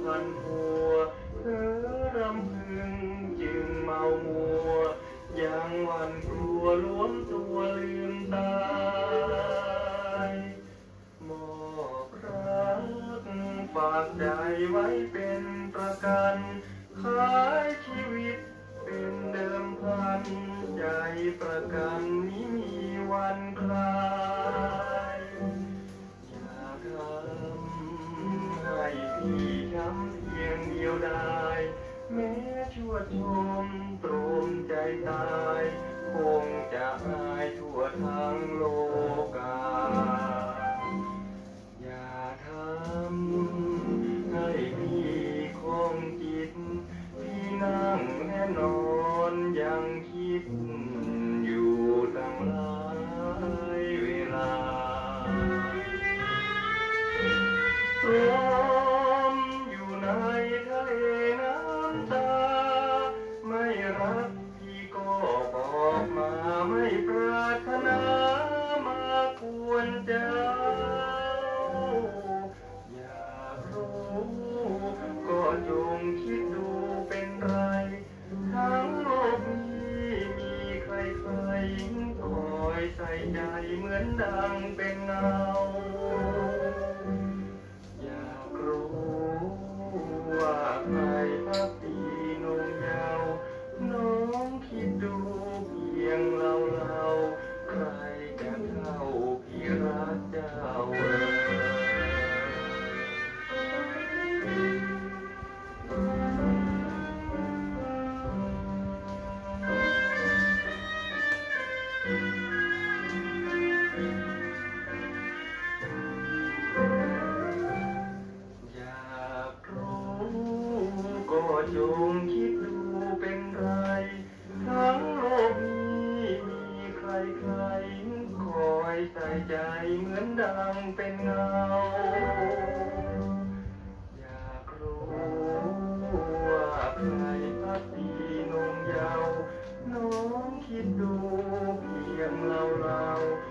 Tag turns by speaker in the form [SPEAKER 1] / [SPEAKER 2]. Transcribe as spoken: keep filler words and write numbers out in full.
[SPEAKER 1] พันหัวเธอรำพึงจึงเมามัวยังหวั่นกลัวล้วนตัวลืมตายมอบรักฝากใจไว้เป็นประกันขายชีวิตเป็นเดิมพันใจประกันนี้มีวันคลายอย่าทำให้พี่ช้ำเพียงเดียวดายแม้ชั่วชมตรมใจตายคงจะอายทั่วทั้งโลกาอย่าทำให้พี่คงจิตพี่นั่งแน่นอนยังคิดอยู่ตั้งหลายเวลาลมอยู่ในทะเลน้ำตาไม่รักพี่ก็บอกมาไม่ปรารถนามาควรเจ้าอยากรู้ก็จงคิดดูเป็นไรทั้งโลกนี้มีใครใครคอยใส่ใจเหมือนดังเป็นเงาอยากรู้ว่าใครพักดีนงเยาว์น้องคิดดูเพียงเราเราใครจะเท่าพี่รักเจ้าอยากรู้ก็จงคิดดูเป็นไรทั้งโลกนี้มีใครใครคอยใส่ใจเหมือนดังเป็นเงาอยากรู้ว่าใครพักดีนงเยาว์น้องคิดดูเพียงเราเรา